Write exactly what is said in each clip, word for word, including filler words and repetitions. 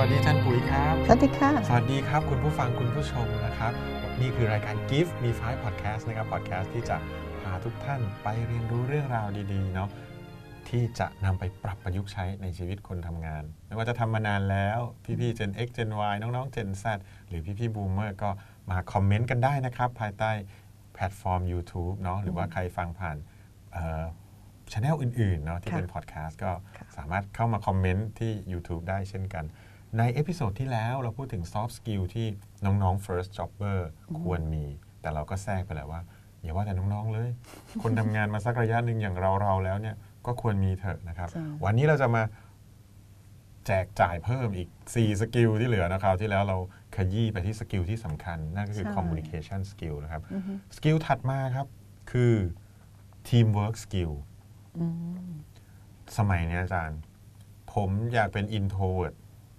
วัสดีอาจารย์ปุ๋ยครับสวัสดีค่ะสวัสดีครับคุณผู้ฟังคุณผู้ชมนะครับนี่คือรายการ Gift มี ไฟว์ Podcast นะครับ Podcast ที่จะพาทุกท่านไปเรียนรู้เรื่องราวดีๆเนาะที่จะนำไปปรับประยุกต์ใช้ในชีวิตคนทำงานไม่ว่าจะทำมานานแล้วพี่ๆ Gen X Gen Y น้องๆ Gen Z หรือพี่ๆ Boomer ก็มาคอมเมนต์กันได้นะครับภายใต้แพลตฟอร์ม YouTube เนาะหรือว่าใครฟังผ่านchannel อื่นๆเนาะที่เป็น podcast ก็สามารถเข้ามาคอมเมนต์ที่ YouTube ได้เช่นกันในเอพิโซดที่แล้วเราพูดถึง soft skill ที่น้องๆ first jobber ควรมีแต่เราก็แทรกไปแล้วว่าอย่าว่าแต่น้องๆเลยคนทำงานมาสักระยะหนึ่งอย่างเราๆแล้วเนี่ยก็ควรมีเถอะนะครับวันนี้เราจะมาแจกจ่ายเพิ่มอีกสี่สกิลที่เหลือนะครับที่แล้วเราขยี้ไปที่สกิลที่สำคัญนั่นก็คือ communication skill นะครับสกิลถัดมาครับคือ teamwork skillสมัยนี้อาจารย์ผมอยากเป็น introvert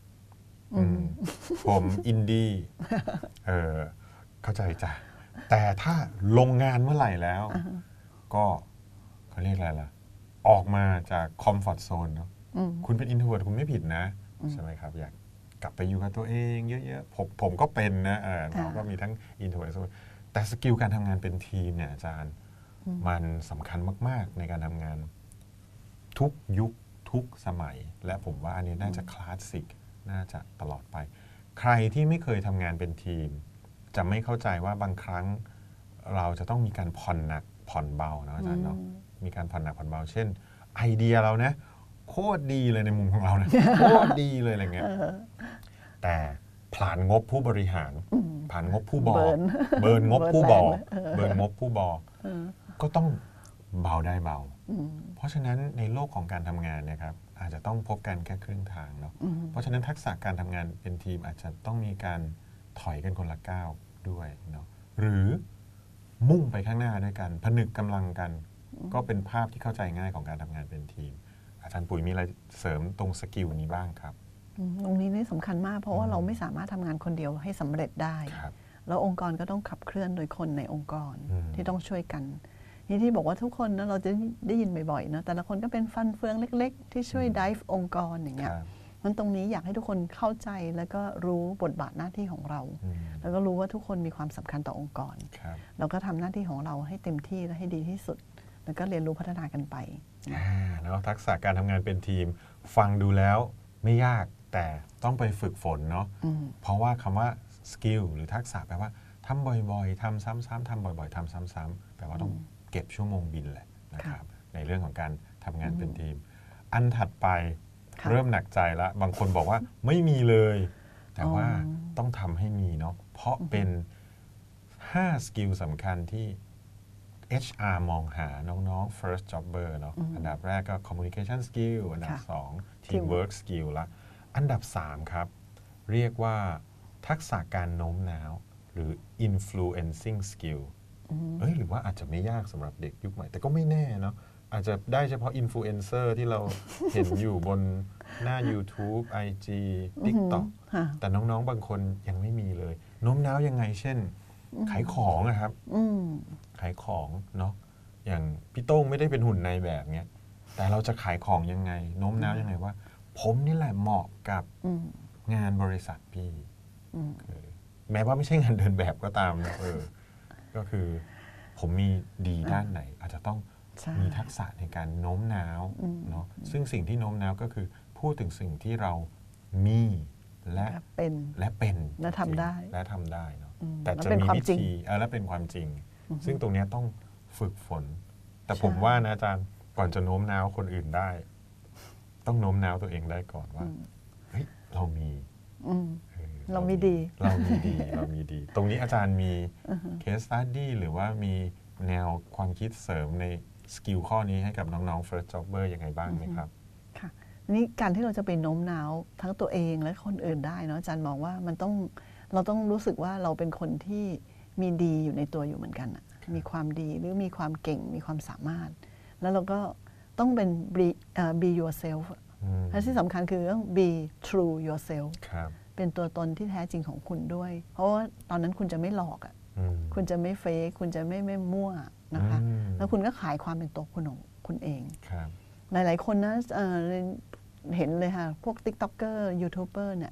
ผมอินดี้เออเข้าใจจ้ะแต่ถ้าลงงานเมื่อไหร่แล้ว ก็เขาเรียกอะไรล่ะออกมาจากคอมฟอร์ทโซนเนาะคุณเป็น introvert คุณไม่ผิดนะใช่ไหมครับอยากกลับไปอยู่กับตัวเองเยอะๆผมผมก็เป็นนะเออเราก็มีทั้ง introvert แต่สกิลการทำงานเป็นทีมเนี่ยอาจารย์มันสำคัญมากๆในการทำงานทุกยุคทุกสมัยและผมว่าอันนี้น่าจะคลาสสิกน่าจะตลอดไปใครที่ไม่เคยทำงานเป็นทีมจะไม่เข้าใจว่าบางครั้งเราจะต้องมีการผ่อนหนักผ่อนเบานะอาจารย์เนาะมีการผ่อนหนักผ่อนเบาเช่นไอเดียเรานะโคตรดีเลยในมุมของเรานะ โคตรดีเลยอะไรเงี้ยแต่ผ่านงบผู้บริหารผ่านงบผู้บอเบิร์นงบผู้บอเบิร์นงบผู้บอก็ต้องเบาได้เบาเพราะฉะนั้นในโลกของการทำงานเนี่ยครับอาจจะต้องพบกันแค่ครึ่งทางเนาะเพราะฉะนั้นทักษะการทำงานเป็นทีมอาจจะต้องมีการถอยกันคนละก้าวด้วยเนาะหรือมุ่งไปข้างหน้าด้วยกันผนึกกำลังกันก็เป็นภาพที่เข้าใจง่ายของการทำงานเป็นทีมอาจารย์ปุ๋ยมีอะไรเสริมตรงสกิลนี้บ้างครับตรงนี้นี่สำคัญมากเพราะว่าเราไม่สามารถทำงานคนเดียวให้สำเร็จได้แล้วองค์กรก็ต้องขับเคลื่อนโดยคนในองค์กรที่ต้องช่วยกันนี่ที่บอกว่าทุกคนนะเราจะได้ยินบ่อยๆนะแต่ละคนก็เป็นฟันเฟืองเล็กๆที่ช่วยไดฟ์องค์กรอย่างเงี้ยมันตรงนี้อยากให้ทุกคนเข้าใจแล้วก็รู้บทบาทหน้าที่ของเราแล้วก็รู้ว่าทุกคนมีความสำคัญต่อองค์กรเราก็ทำหน้าที่ของเราให้เต็มที่และให้ดีที่สุดแล้วก็เรียนรู้พัฒนากันไปแล้วทักษะการทำงานเป็นทีมฟังดูแล้วไม่ยากแต่ต้องไปฝึกฝนเนาะเพราะว่าคำว่าสกิลหรือทักษะแปลว่าทำบ่อยๆทำซ้ำๆทำบ่อยๆทำซ้ำๆแปลว่าต้องเก็บชั่วโมงบินแหละนะครับในเรื่องของการทำงานเป็นทีมอันถัดไปเริ่มหนักใจละบางคนบอกว่าไม่มีเลยแต่ว่าต้องทำให้มีเนาะเพราะเป็นห้าสกิลสำคัญที่ เอช อาร์ มองหาน้องๆ first jobber เนาะอันดับแรกก็ communication skill อันดับสอง teamwork skill ละอันดับสามครับเรียกว่าทักษะการโน้มน้าวหรือ influencing skill เอ้ยหรือว่าอาจจะไม่ยากสำหรับเด็กยุคใหม่แต่ก็ไม่แน่เนาะอาจจะได้เฉพาะอินฟลูเอนเซอร์ที่เราเห็นอยู่บนหน้า YouTube ไอ จี TikTok แต่น้องๆบางคนยังไม่มีเลยโน้มน้าวยังไงเช่นขายของนะครับขายของเนาะอย่างพี่โต้งไม่ได้เป็นหุ่นในแบบเนี้ยแต่เราจะขายของยังไงโน้มน้าวยังไงว่าผมนี่แหละเหมาะกับงานบริษัทพี่แม้ว่าไม่ใช่งานเดินแบบก็ตามนะเออก็คือผมมีดีด้านไหนอาจจะต้องมีทักษะในการโน้มน้าวเนาะซึ่งสิ่งที่โน้มน้าวก็คือพูดถึงสิ่งที่เรามีและเป็นและเป็นและทำได้และทำได้เนาะแต่จะมีวิธีและเป็นความจริงซึ่งตรงนี้ต้องฝึกฝนแต่ผมว่านะอาจารย์ก่อนจะโน้มน้าวคนอื่นได้ต้องโน้มน้าวตัวเองได้ก่อนว่าเฮ้ยเรามีเรามีดีเรามีดีเรามีดีตรงนี้อาจารย์มีเคสสตั๊ดดี้หรือว่ามีแนวความคิดเสริมในสกิลข้อนี้ให้กับน้องๆ first jobber ยังไงบ้างไหมครับค่ะนี่การที่เราจะไปโน้มน้าวทั้งตัวเองและคนอื่นได้เนาะอาจารย์มองว่ามันต้องเราต้องรู้สึกว่าเราเป็นคนที่มีดีอยู่ในตัวอยู่เหมือนกันอะมีความดีหรือมีความเก่งมีความสามารถแล้วเราก็ต้องเป็น be, uh, be yourself และที่สำคัญคือต้อง be true yourself เป็นตัวตนที่แท้จริงของคุณด้วยเพราะว่าตอนนั้นคุณจะไม่หลอกอ่ะคุณจะไม่เฟกคุณจะไม่ไม่มั่วนะคะแล้วคุณก็ขายความเป็นตัวคุณของคุณเองหลายๆคนนะ เ, เห็นเลยค่ะพวก TikToker YouTuber เนี่ย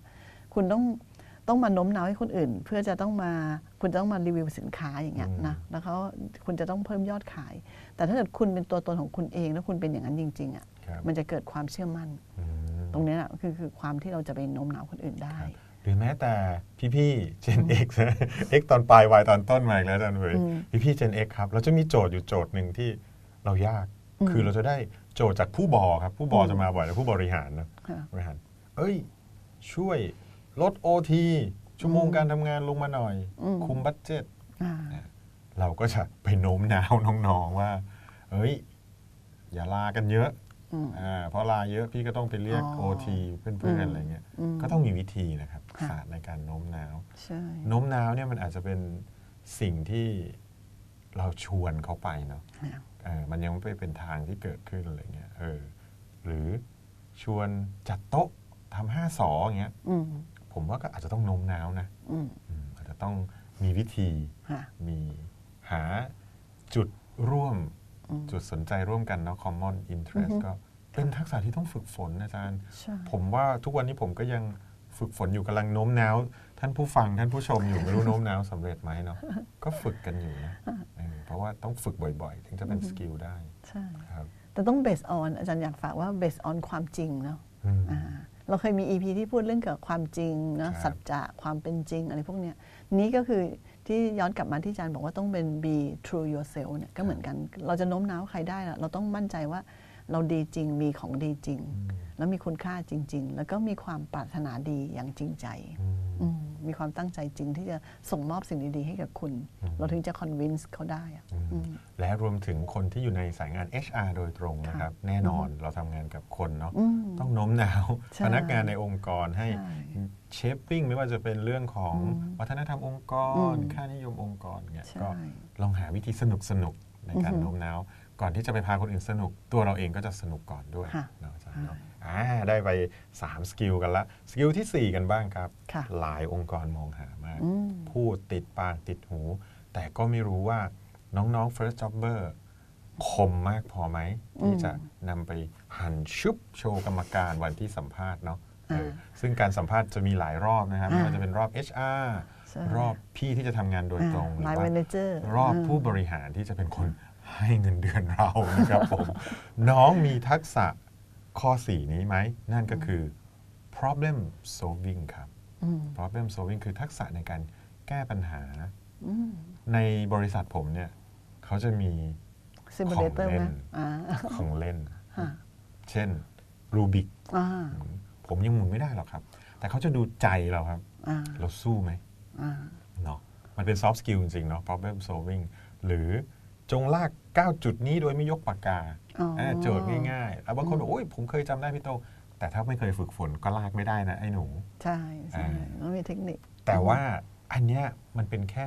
คุณต้องต้องมาโน้มน้าวให้คนอื่น เพื่อจะต้องมาคุณจะต้องมารีวิวสินค้าอย่างเงี้ยนะแล้วเขาคุณจะต้องเพิ่มยอดขาย แต่ถ้าเกิดคุณเป็นตัวตนของคุณเองแล้วคุณเป็นอย่างนั้นจริงๆอ่ะมันจะเกิดความเชื่อมั่นตรงนี้แหละคือคือความที่เราจะไปโน้มน้าวคนอื่นได้หรือแม้แต่พี่ๆ Gen X นะ X ตอนปลาย Y ตอนต้นมาอีกแล้วอาจารย์เวยพี่ๆ Gen X ครับเราจะมีโจทย์อยู่โจทย์หนึ่งที่เรายากคือเราจะได้โจทย์จากผู้บอครับผู้บอจะมาบ่อยแล้วผู้บริหารนะบริหารเอ้ยช่วยลด โอ ที ชั่วโมงการทำงานลงมาหน่อยคุมบัดเจ็ตเราก็จะไปโน้มน้าวน้องๆว่าเอ้ยอย่าลากันเยอะอ่าเพราะลาเยอะพี่ก็ต้องไปเรียก โอ ที เพื่อนๆอะไรเงี้ยก็ต้องมีวิธีนะครับศาสตร์ในการโน้มน้าวโน้มน้าวเนี่ยมันอาจจะเป็นสิ่งที่เราชวนเขาไปเนาะเออมันยังไม่เป็นทางที่เกิดขึ้นอะไรเงี้ยเออหรือชวนจัดโต๊ะทำห้าสออย่างเงี้ยผมว่าก็อาจจะต้องโน้มน้าวนะอาจจะต้องมีวิธีมีหาจุดร่วมจุดสนใจร่วมกันเนาะ common interest ก็เป็นทักษะที่ต้องฝึกฝนอาจารย์ผมว่าทุกวันนี้ผมก็ยังฝึกฝนอยู่กำลังโน้มน้าวท่านผู้ฟังท่านผู้ชมอยู่ไม่รู้โน้มน้าวสำเร็จไหมเนาะก็ฝึกกันอยู่นะเพราะว่าต้องฝึกบ่อยๆถึงจะเป็นสกิลได้ใช่ครับแต่ต้อง based on อาจารย์อยากฝากว่า based on ความจริงเนาะเราเคยมี อี พี ที่พูดเรื่องเกี่ยวกับความจริงนะสัจจะความเป็นจริงอะไรพวกเนี้ยนี้ก็คือที่ย้อนกลับมาที่อาจารย์บอกว่าต้องเป็น be true yourself เนี่ยก็เหมือนกันเราจะโน้มน้าวใครได้ล่ะเราต้องมั่นใจว่าเราดีจริงมีของดีจริงแล้วมีคุณค่าจริงๆแล้วก็มีความปรารถนาดีอย่างจริงใจมีความตั้งใจจริงที่จะส่งมอบสิ่งดีๆให้กับคุณเราถึงจะ convince เขาได้และรวมถึงคนที่อยู่ในสายงาน เอช อาร์ โดยตรงนะครับแน่นอนเราทำงานกับคนเนาะต้องโน้มน้าวพนักงานในองค์กรให้เชฟปิ้งไม่ว่าจะเป็นเรื่องของวัฒนธรรมองค์กรค่านิยมองค์กรเนี่ยก็ลองหาวิธีสนุกๆในการโน้มน้าวก่อนที่จะไปพาคนอื่นสนุกตัวเราเองก็จะสนุกก่อนด้วยเนาะอาจารย์เนาะได้ไปสามสกิลกันละสกิลที่สี่กันบ้างครับหลายองค์กรมองหามากพูดติดปากติดหูแต่ก็ไม่รู้ว่าน้องๆ first jobber คมมากพอไหมที่จะนำไปหั่นชุบโชว์กรรมการวันที่สัมภาษณ์เนาะซึ่งการสัมภาษณ์จะมีหลายรอบนะครับไม่ว่าจะเป็นรอบ เอช อาร์ รอบพี่ที่จะทำงานโดยตรงหรือว่ารอบผู้บริหารที่จะเป็นคนให้เงินเดือนเรานะครับผมน้องมีทักษะข้อสี่นี้ไหมนั่นก็คือ problem solving ครับ problem solving คือทักษะในการแก้ปัญหาในบริษัทผมเนี่ยเขาจะมีของเล่นของเล่นเช่นรูบิกผมยังหมุนไม่ได้หรอกครับแต่เขาจะดูใจเราครับเราสู้ไหมเนาะมันเป็น soft skill จริงๆเนาะ problem solving หรือจงลากเก้าจุดนี้โดยไม่ยกปากกาโจทย์ง่ายๆแล้วบางคนบอกโอ้ยผมเคยจำได้พี่โตแต่ถ้าไม่เคยฝึกฝนก็ลากไม่ได้นะไอ้หนูใช่ใช่ต้องมีเทคนิคแต่ว่าอันเนี้ยมันเป็นแค่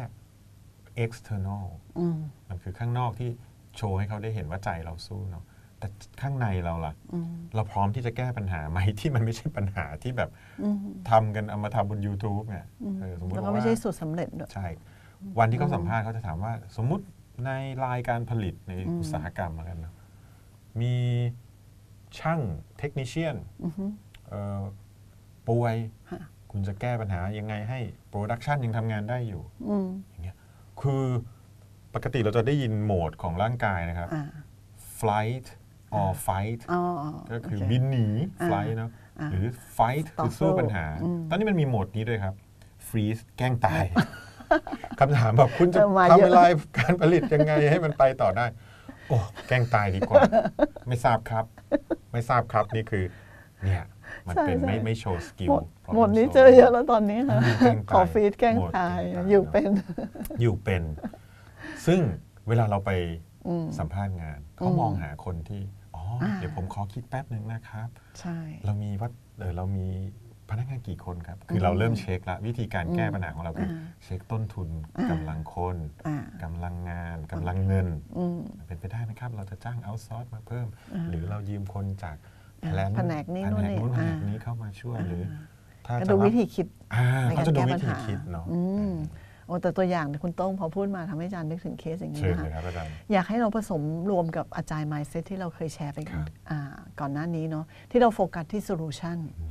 external มันคือข้างนอกที่โชว์ให้เขาได้เห็นว่าใจเราสู้เนาะแต่ข้างในเราล่ะเราพร้อมที่จะแก้ปัญหาไหมที่มันไม่ใช่ปัญหาที่แบบทำกันเอามาทำบน YouTube เนี่ยสมมติว่าไม่ใช่สูตรสำเร็จด้วยใช่วันที่เขาสัมภาษณ์เขาจะถามว่าสมมุติในรายการผลิตในอุตสาหกรรมอะไรกันนะมีช่างเทคนิเชียนป่วยคุณจะแก้ปัญหายังไงให้โปรดักชันยังทำงานได้อยู่อย่างเงี้ยคือปกติเราจะได้ยินโหมดของร่างกายนะครับ flight or fight ก็คือบินหนี flight เนาะหรือ fight คือสู้ปัญหาตอนนี้มันมีโหมดนี้ด้วยครับ freeze แกล้งตายคำถามแบบคุณจะทำเวลาการผลิตยังไงให้มันไปต่อได้โอ้แกล้งตายดีกว่าไม่ทราบครับไม่ทราบครับนี่คือเนี่ยมันเป็นไม่ไม่โชว์สกิลหมดนี้เจอเยอะแล้วตอนนี้ค่ะขอฟีดแกล้งตายอยู่เป็นอยู่เป็นซึ่งเวลาเราไปสัมภาษณ์งานเขามองหาคนที่อ๋อเดี๋ยวผมขอคิดแป๊บนึงนะครับใช่เรามีว่าเออเรามีพนักงานกี่คนครับคือเราเริ่มเช็คละวิธีการแก้ปัญหาของเราคือเช็คต้นทุนกำลังคนกำลังงานกำลังเงินเป็นไปได้ไหมครับเราจะจ้างเอาท์ซอร์สมาเพิ่มหรือเรายืมคนจากแผนกนี้นู่นนี่แผนกนี้เข้ามาช่วยหรือถ้าจะดูวิธีคิดในการแก้ปัญหาเนาะโอ้แต่ตัวอย่างคุณโต้งพอพูดมาทำให้อาจารย์นึกถึงเคสอย่างนี้นะคะอยากให้เราผสมรวมกับอาจารย์ mindset ที่เราเคยแชร์ไปก่อนหน้านี้เนาะที่เราโฟกัสที่ solution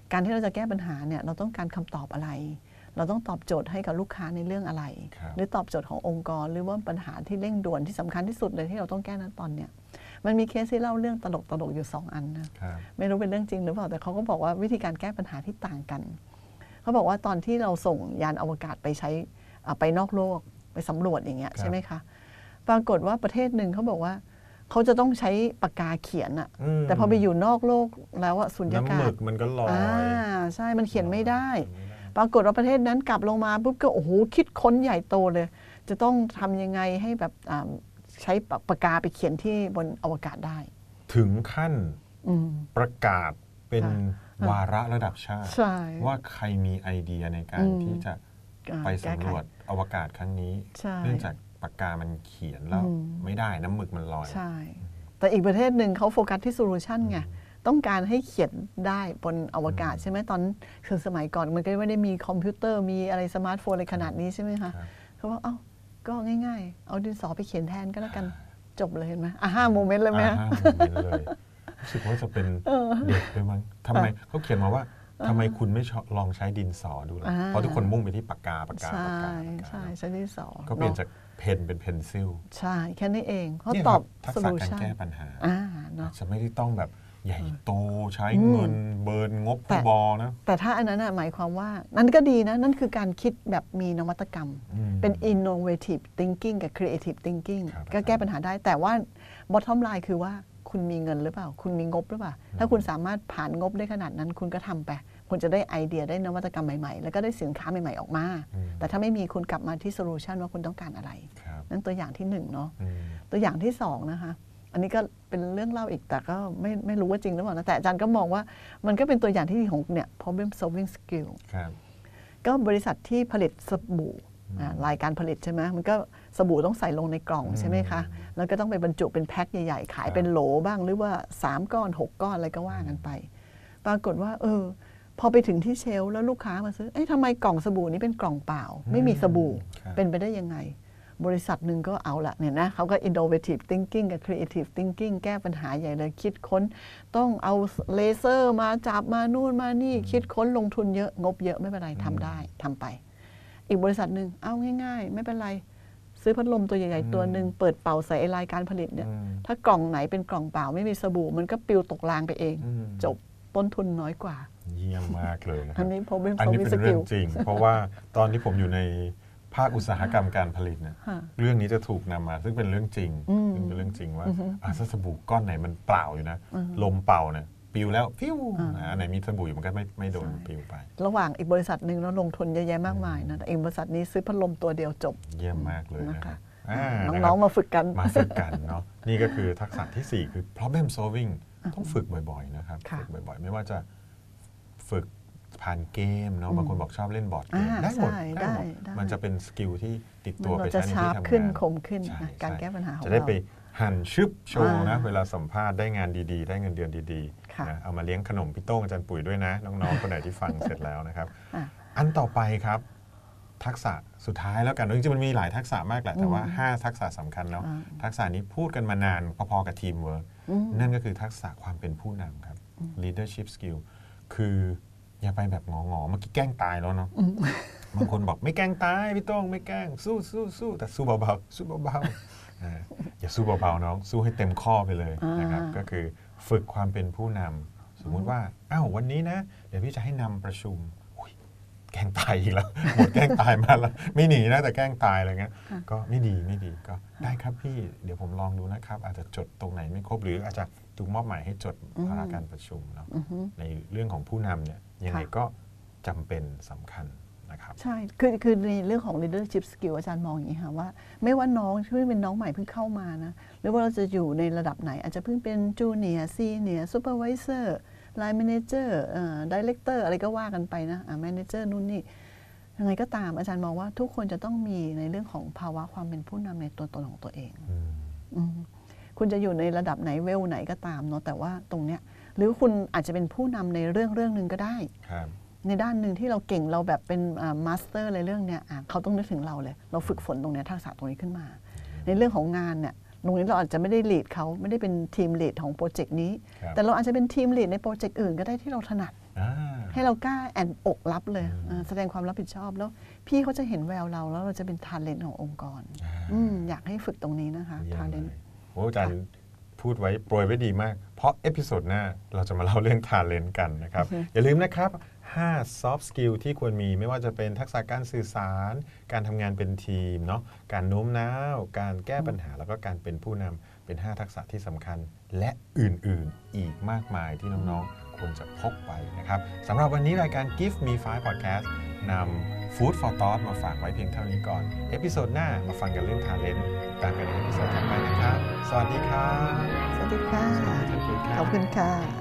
การที่เราจะแก้ปัญหาเนี่ยเราต้องการคำตอบอะไร เราต้องตอบโจทย์ให้กับลูกค้าในเรื่องอะไร หรือตอบโจทย์ขององค์กรหรือว่าปัญหาที่เร่งด่วนที่สำคัญที่สุดเลยที่เราต้องแก้ณตอนเนี้ยมันมีเคสที่เล่าเรื่องตลกตลกอยู่สองอันนะไม่รู้เป็นเรื่องจริงหรือเปล่าแต่เขาก็บอกว่าวิธีการแก้ปัญหาที่ต่างกันเขาบอกว่าตอนที่เราส่งยานอวกาศไปใช้ไปนอกโลกไปสำรวจอย่างเงี้ยใช่ไหมคะปรากฏว่าประเทศหนึ่งเขาบอกว่าเขาจะต้องใช้ปากกาเขียนอะแต่พอไปอยู่นอกโลกแล้วอะสุญญากาศน้ำหมึกมันก็ลอยอ่าใช่มันเขียนไม่ได้ปรากฏว่าประเทศนั้นกลับลงมาปุ๊บก็โอ้โหคิดค้นใหญ่โตเลยจะต้องทำยังไงให้แบบใช้ปากกาไปเขียนที่บนอวกาศได้ถึงขั้นประกาศเป็นวาระระดับชาติว่าใครมีไอเดียในการที่จะไปสำรวจอวกาศครั้งนี้เนื่องจากปากกามันเขียนแล้วไม่ได้น้ำหมึกมันลอยใช่แต่อีกประเทศหนึ่งเขาโฟกัสที่โซลูชันไงต้องการให้เขียนได้บนอวกาศใช่ไหมตอนคือสมัยก่อนมันก็ไม่ได้มีคอมพิวเตอร์มีอะไรสมาร์ทโฟนอะไรขนาดนี้ใช่ไหมคะเขาบอกเอ้าก็ง่ายๆเอาดินสอไปเขียนแทนก็แล้วกันจบเลยเห็นไหมอ่ะห้าโมเมนต์เลยไหมอ่าห้าโมเมนต์เลยรู้สึกว่าจะเป็นเด็กเลยมั้งทำไมเขาเขียนมาว่าทำไมคุณไม่ลองใช้ดินสอดูล่ะเพราะทุกคนมุ่งไปที่ปากกาปากกาปากกาใช่ใช้ดินสอก็เปลี่ยนจากเพนเป็นเพนซิลใช่แค่นี้เองเขาตอบทักษะการแก้ปัญหาจะไม่ได้ต้องแบบใหญ่โตใช้เงินเบิร์นงบผู้บอนะแต่ถ้าอันนั้นหมายความว่านั่นก็ดีนะนั่นคือการคิดแบบมีนวัตกรรมเป็น innovative thinking กับ creative thinking ก็แก้ปัญหาได้แต่ว่า bottom line คือว่าคุณมีเงินหรือเปล่าคุณมีงบหรือเปล่าถ้าคุณสามารถผ่านงบได้ขนาดนั้นคุณก็ทำไปคุณจะได้ไอเดียได้นวัตกรรมใหม่ๆแล้วก็ได้สินค้าใหม่ๆออกมาแต่ถ้าไม่มีคุณกลับมาที่โซลูชันว่าคุณต้องการอะไรนั่นตัวอย่างที่หนึ่งเนาะตัวอย่างที่สองนะคะอันนี้ก็เป็นเรื่องเล่าอีกแต่ก็ไม่ไม่รู้ว่าจริงหรือเปล่านะแต่อาจารย์ก็มองว่ามันก็เป็นตัวอย่างที่ดีของเนี่ย problem solving skill ก็บริษัทที่ผลิตสบู่รายการผลิตใช่ไหมมันก็สบู่ต้องใส่ลงในกล่องใช่ไหมคะแล้วก็ต้องไปบรรจุเป็นแพ็คใหญ่ๆขายเป็นโหลบ้างหรือว่าสามก้อนหกก้อนอะไรก็ว่ากันไปปรากฏว่าเออพอไปถึงที่เชลฟ์แล้วลูกค้ามาซื้อเอ๊ะทำไมกล่องสบู่นี้เป็นกล่องเปล่าไม่มีสบู่เป็นไปได้ยังไงบริษัทหนึ่งก็เอาละเนี่ยนะเขาก็ innovative thinking กับ creative thinking แก้ปัญหาใหญ่เลยคิดค้นต้องเอาเลเซอร์มาจับมานู่นมานี่คิดค้นลงทุนเยอะงบเยอะไม่เป็นไรทำได้ทำไปอีกบริษัทหนึ่งเอาง่ายๆไม่เป็นไรซื้อพัดลมตัวใหญ่ๆตัวหนึ่งเปิดเป่าใส่รายการผลิตเนี่ยถ้ากล่องไหนเป็นกล่องเปล่าไม่มีสบู่มันก็ปลิวตกรางไปเองจบต้นทุนน้อยกว่าเยี่ยมมากเลยอันนี้ผมเป็นอันนี้เป็นเรื่องจริงเพราะว่าตอนที่ผมอยู่ในภาคอุตสาหกรรมการผลิตเนี่ยเรื่องนี้จะถูกนำมาซึ่งเป็นเรื่องจริงซึ่งเป็นเรื่องจริงว่าถ้าสบู่ก้อนไหนมันเปล่าอยู่นะลมเป่าเนี่ยปิวแล้วพิ้วอันไหนมีสบู่อยู่มันก็ไม่ไม่โดนปิวไประหว่างอีกบริษัทหนึ่งแล้วลงทุนเยอะแยะมากมายนะอีกบริษัทนี้ซื้อพัดลมตัวเดียวจบเยี่ยมมากเลยนะคะน้องๆมาฝึกกันมาฝึกกันเนาะนี่ก็คือทักษะที่สี่คือ problem solving ต้องฝึกบ่อยๆนะครับฝึกบ่อยๆไม่ว่าจะฝึกผ่านเกมเนาะบางคนบอกชอบเล่นบอร์ดเกมได้หมดได้หมดมันจะเป็นสกิลที่ติดตัวไปใช้ในที่ทำงานขึ้นคมขึ้นการแก้ปัญหาของเราจะได้ไปหั่นชึบโชว์นะเวลาสัมภาษณ์ได้งานดีๆได้เงินเดือนดีๆนะเอามาเลี้ยงขนมพี่โต้งอาจารย์ปุ๋ยด้วยนะน้องๆคนไหนที่ฟังเสร็จแล้วนะครับอันต่อไปครับทักษะสุดท้ายแล้วกันจริงๆมันมีหลายทักษะมากแหละแต่ว่าห้าทักษะสำคัญเนาะทักษะนี้พูดกันมานานพอๆกับทีมเวิร์กนั่นก็คือทักษะความเป็นผู้นำครับ leadership skill คืออย่าไปแบบงอๆเมื่อกี้แกล้งตายแล้วเนาะบางคนบอกไม่แกล้งตายพี่โต้งไม่แกล้งสู้สู้สู้แต่สู้เบาๆสู้เบาๆอย่าสู้เบาๆน้องสู้ให้เต็มข้อไปเลยนะครับก็คือฝึกความเป็นผู้นำสมมุติว่าอ้าววันนี้นะเดี๋ยวพี่จะให้นำประชุมแกล้งตายอีกแล้วหมดแกล้งตายมาแล้วไม่หนีนะแต่แกล้งตายอะไรเงี้ยก็ไม่ดีไม่ดีก็ได้ครับพี่เดี๋ยวผมลองดูนะครับอาจจะจดตรงไหนไม่ครบหรืออาจจะถูกมอบหมายให้จดภารการประชุมเนาะในเรื่องของผู้นำเนี่ยยังไงก็จำเป็นสำคัญนะครับใช่คือคือในเรื่องของ leadership skill อาจารย์มองอย่างนี้ค่ะว่าไม่ว่าน้องที่เป็นน้องใหม่เพิ่งเข้ามานะหรือว่าเราจะอยู่ในระดับไหนอาจจะเพิ่งเป็น junior senior supervisor line manager เอ่อ director อะไรก็ว่ากันไปนะอ่า manager นู่นนี่ยังไงก็ตามอาจารย์มองว่าทุกคนจะต้องมีในเรื่องของภาวะความเป็นผู้นำในตัวตนของตัวเองคุณจะอยู่ในระดับไหนเวลไหนก็ตามเนาะแต่ว่าตรงเนี้ยหรือคุณอาจจะเป็นผู้นำในเรื่องเรื่องนึงก็ได้ในด้านหนึ่งที่เราเก่งเราแบบเป็นมาสเตอร์ในเรื่องเนี้ยเขาต้องนึกถึงเราเลยเราฝึกฝนตรงเนี้ยทักษะตรงนี้ขึ้นมาในเรื่องของงานเนี่ยตรงนี้เราอาจจะไม่ได้ลีดเขาไม่ได้เป็นทีมลีดของโปรเจกต์นี้แต่เราอาจจะเป็นทีมลีดในโปรเจกต์อื่นก็ได้ที่เราถนัดอ่าให้เรากล้าแอนอกรับเลยเออแสดงความรับผิดชอบแล้วพี่เขาจะเห็นแววเราแล้วเราจะเป็นทาเลนต์ขององค์กรอ่าอืมอยากให้ฝึกตรงนี้นะคะเยี่ยทาม เลนเลต์ยโอ้อาจารย์พูดไว้โปรยไว้ดีมาก เพราะเอพิโซดหน้าเราจะมาเล่าเรื่องทาเลนต์กันนะครับ อย่าลืมนะครับห้า soft skill ที่ควรมีไม่ว่าจะเป็นทักษะการสื่อสาร การทำงานเป็นทีมเนาะการโน้มน้าว การแก้ปัญหาแล้วก็การเป็นผู้นำเป็น ห้า ทักษะที่สำคัญ และอื่นๆอีกมากมายที่น้องๆควรจะพกไปนะครับสำหรับวันนี้รายการ Give Me Five Podcast นำ Food for Thought มาฝากไว้เพียงเท่านี้ก่อน เอพิโซดหน้ามาฟังกันเรื่อง Talent ติดตามกันในเอพิโซดถัดไปนะครับ สวัสดีครับสวัสดีค่ะสวัสดีครับขอบคุณค่ะ